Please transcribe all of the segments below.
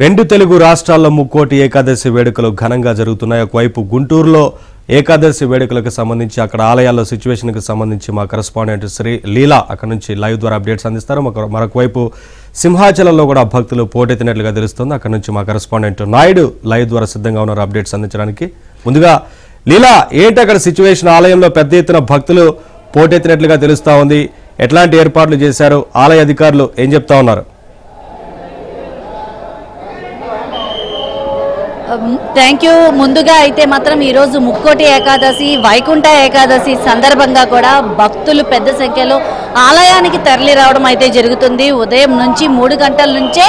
రెండు తెలుగు రాష్ట్రాల్లో ముక్కోటి ఏకాదశి వేడుకలు ఘనంగా జరుగుతున్నాయి. ఒకవైపు గుంటూరులో ఏకాదశి వేడుకలకు సంబంధించి అక్కడ ఆలయాల్లో సిచ్యువేషన్కి సంబంధించి మా కరెస్పాండెంట్ శ్రీ లీలా అక్కడ నుంచి లైవ్ ద్వారా అప్డేట్స్ అందిస్తారు. మరొకవైపు సింహాచలంలో కూడా భక్తులు పోటెత్తినట్లుగా తెలుస్తుంది. అక్కడ నుంచి మా కరెస్పాండెంట్ నాయుడు లైవ్ ద్వారా సిద్ధంగా ఉన్నారు అప్డేట్స్ అందించడానికి. ముందుగా లీలా, ఏంటి అక్కడ సిచ్యువేషన్? ఆలయంలో పెద్ద ఎత్తున భక్తులు పోటెత్తినట్లుగా తెలుస్తా ఉంది. ఎట్లాంటి ఏర్పాట్లు చేశారు? ఆలయ అధికారులు ఏం చెప్తా ఉన్నారు? Thank you. ముందుగా అయితే మాత్రం ఈరోజు ముక్కోటి ఏకాదశి, వైకుంఠ ఏకాదశి సందర్భంగా కూడా భక్తులు పెద్ద సంఖ్యలో ఆలయానికి తరలి రావడం అయితే జరుగుతుంది. ఉదయం నుంచి 3 గంటల నుంచే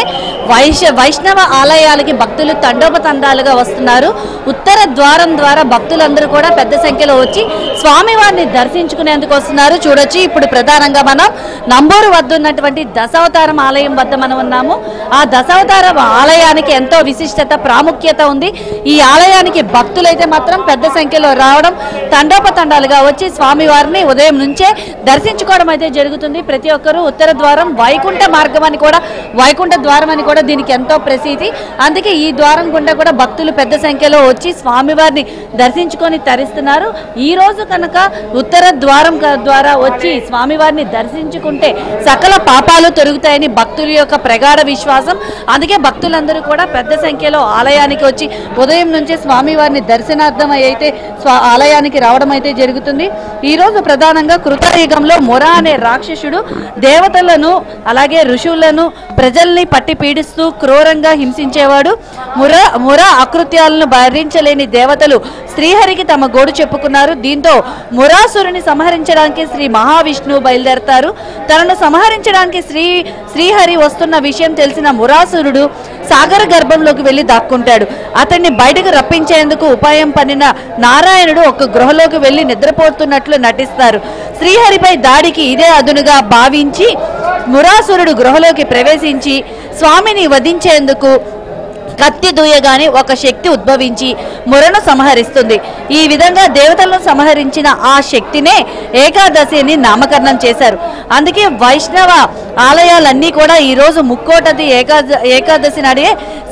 వైష్ణవ ఆలయాలకి భక్తులు తండోపతండాలుగా వస్తున్నారు. ఉత్తర ద్వారం ద్వారా భక్తులందరూ కూడా పెద్ద సంఖ్యలో వచ్చి స్వామివారిని దర్శించుకునేందుకు వస్తున్నారు. చూడొచ్చు, ఇప్పుడు ప్రధానంగా మనం నంబూరు వద్ద ఉన్నటువంటి దశావతారం ఆలయం వద్ద మనం ఉన్నాము. ఆ దశావతారం ఆలయానికి ఎంతో విశిష్టత, ప్రాముఖ్యత ఉంది. ఈ ఆలయానికి భక్తులైతే మాత్రం పెద్ద సంఖ్యలో రావడం, తండోపతండాలుగా వచ్చి స్వామివారిని ఉదయం నుంచే దర్శించుకోవడం అయితే జరుగుతుంది. ప్రతి ఒక్కరూ ఉత్తర ద్వారం వైకుంఠ మార్గం అని కూడా, వైకుంఠ ద్వారం అని కూడా దీనికి ఎంతో ప్రసిద్ధి. అందుకే ఈ ద్వారం గుండా కూడా భక్తులు పెద్ద సంఖ్యలో వచ్చి స్వామివారిని దర్శించుకొని తరిస్తున్నారు. ఈ రోజు కనుక ఉత్తర ద్వారం ద్వారా వచ్చి స్వామివారిని దర్శించుకుంటే సకల పాపాలు తొలుగుతాయని భక్తుల యొక్క ప్రగాఢ విశ్వాసం. అందుకే భక్తులందరూ కూడా పెద్ద సంఖ్యలో ఆలయానికి వచ్చి ఉదయం నుంచే స్వామివారిని దర్శనార్థం అయితే ఆలయానికి రావడం అయితే జరుగుతుంది. ఈ రోజు ప్రధానంగా కృతయుగంలో ముర అనే రాక్షసుడు దేవతలను అలాగే ఋషులను ప్రజల్ని పట్టి పీడిస్తూ క్రూరంగా హింసించేవాడు. ముర అకృత్యాలను భరించలేని దేవతలు శ్రీహరికి తమ గోడు చెప్పుకున్నారు. దీంతో మురాసురుని సంహరించడానికి శ్రీ మహావిష్ణువు బయలుదేరతారు. తనను సంహరించడానికి శ్రీహరి వస్తున్న విషయం తెలిసిన మురాసురుడు సాగర గర్భంలోకి వెళ్లి దాక్కుంటాడు. అతన్ని బయటకు రప్పించేందుకు ఉపాయం పన్నిన నారాయణుడు ఒక గృహలోకి వెళ్లి నిద్రపోతున్నట్లు నటిస్తారు. శ్రీహరిపై దాడికి ఇదే అదునుగా భావించి మురాసురుడు గృహలోకి ప్రవేశించి స్వామిని వధించేందుకు కత్తి దూయగానే ఒక శక్తి ఉద్భవించి మురను సంహరిస్తుంది. ఈ విధంగా దేవతలను సంహరించిన ఆ శక్తినే ఏకాదశి అని నామకరణం చేశారు. అందుకే వైష్ణవ ఆలయాలన్నీ కూడా ఈరోజు ముక్కోటి ఏకాదశి నాడే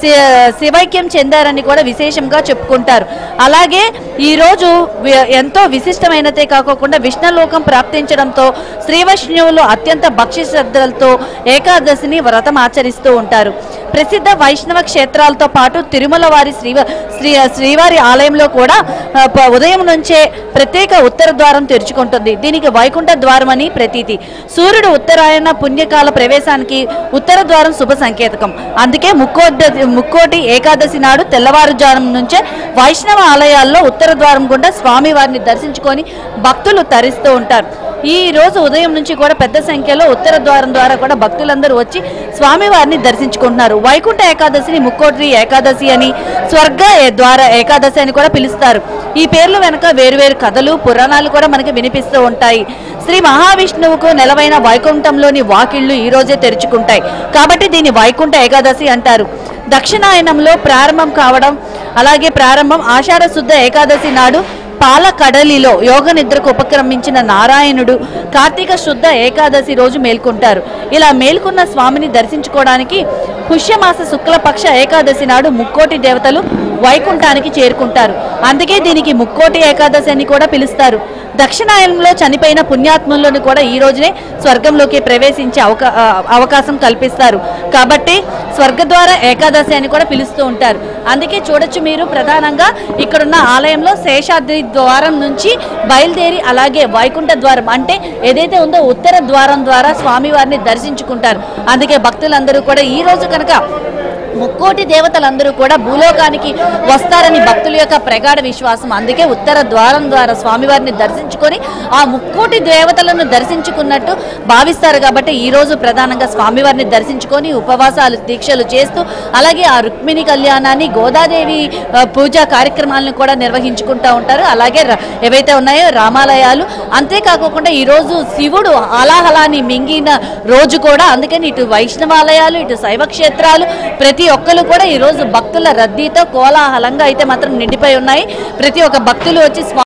శివైక్యం చెందారని కూడా విశేషంగా చెప్పుకుంటారు. అలాగే ఈరోజు ఎంతో విశిష్టమైనదే కాకుండా విష్ణులోకం ప్రాప్తించడంతో శ్రీ వైష్ణవులు అత్యంత భక్తి శ్రద్ధలతో ఏకాదశిని వ్రతం ఆచరిస్తూ ఉంటారు. ప్రసిద్ధ వైష్ణవ క్షేత్రాలతో పాటు తిరుమల వారి శ్రీవారి ఆలయంలో కూడా ఉదయం నుంచే ప్రత్యేక ఉత్తర ద్వారం తెరుచుకుంటుంది. దీనికి వైకుంఠ ద్వారం అని ప్రతీతి. సూర్యుడు ఉత్తరాయణ పుణ్యకాల ప్రవేశానికి ఉత్తర ద్వారం శుభ సంకేతకం. అందుకే ముక్కోటి ఏకాదశి నాడు తెల్లవారుజాము నుంచే వైష్ణవ ఆలయాల్లో ఉత్తర ద్వారం గుండా స్వామివారిని దర్శించుకొని భక్తులు తరిస్తూ ఉంటారు. ఈ రోజు ఉదయం నుంచి కూడా పెద్ద సంఖ్యలో ఉత్తర ద్వారం ద్వారా కూడా భక్తులందరూ వచ్చి స్వామివారిని దర్శించుకుంటున్నారు. వైకుంఠ ఏకాదశిని ముక్కోటి ఏకాదశి అని, స్వర్గ ద్వార ఏకాదశి అని కూడా పిలుస్తారు. ఈ పేర్లు వెనుక వేరువేరు కథలు, పురాణాలు కూడా మనకి వినిపిస్తూ ఉంటాయి. శ్రీ మహావిష్ణువుకు నెలవైన వైకుంఠంలోని వాకిళ్లు ఈ రోజే తెరుచుకుంటాయి కాబట్టి దీన్ని వైకుంఠ ఏకాదశి అంటారు. దక్షిణాయనంలో ప్రారంభం కావడం, అలాగే ప్రారంభం ఆషాఢ శుద్ధ ఏకాదశి నాడు పాలకడలిలో యోగ నిద్రకు ఉపక్రమించిన నారాయణుడు కార్తీక శుద్ధ ఏకాదశి రోజు మేల్కొంటారు. ఇలా మేల్కొన్న స్వామిని దర్శించుకోవడానికి పుష్యమాస శుక్లపక్ష ఏకాదశి నాడు ముక్కోటి దేవతలు వైకుంఠానికి చేరుకుంటారు. అందుకే దీనికి ముక్కోటి ఏకాదశి అని కూడా పిలుస్తారు. దక్షిణాయనంలో చనిపోయిన పుణ్యాత్ములను కూడా ఈ రోజునే స్వర్గంలోకి ప్రవేశించే అవకాశం కల్పిస్తారు కాబట్టి స్వర్గద్వార ఏకాదశి అని కూడా పిలుస్తూ ఉంటారు. అందుకే చూడొచ్చు మీరు, ప్రధానంగా ఇక్కడున్న ఆలయంలో శేషాద్రి ద్వారం నుంచి బయలుదేరి అలాగే వైకుంఠ ద్వారం అంటే ఏదైతే ఉందో ఉత్తర ద్వారం ద్వారా స్వామివారిని దర్శించుకుంటారు. అందుకే భక్తులందరూ కూడా ఈ రోజు కనుక ముక్కోటి దేవతలందరూ కూడా భూలోకానికి వస్తారని భక్తుల యొక్క ప్రగాఢ విశ్వాసం. అందుకే ఉత్తర ద్వారం ద్వారా స్వామివారిని దర్శించుకొని ఆ ముక్కోటి దేవతలను దర్శించుకున్నట్టు భావిస్తారు. కాబట్టి ఈ రోజు ప్రధానంగా స్వామివారిని దర్శించుకొని ఉపవాసాలు, దీక్షలు చేస్తూ అలాగే ఆ రుక్మిణి కళ్యాణాన్ని, గోదాదేవి పూజా కార్యక్రమాలను కూడా నిర్వహించుకుంటూ ఉంటారు. అలాగే ఏవైతే ఉన్నాయో రామాలయాలు. అంతేకాకుండా ఈరోజు శివుడు అలాహలాన్ని మింగిన రోజు కూడా. అందుకని ఇటు వైష్ణవాలయాలు, ఇటు శైవ క్షేత్రాలు ప్రతి ఒక్కరు కూడా ఈరోజు భక్తుల రద్దీతో కోలాహలంగా అయితే మాత్రం నిండిపోయి ఉన్నాయి. ప్రతి ఒక్క భక్తులు వచ్చి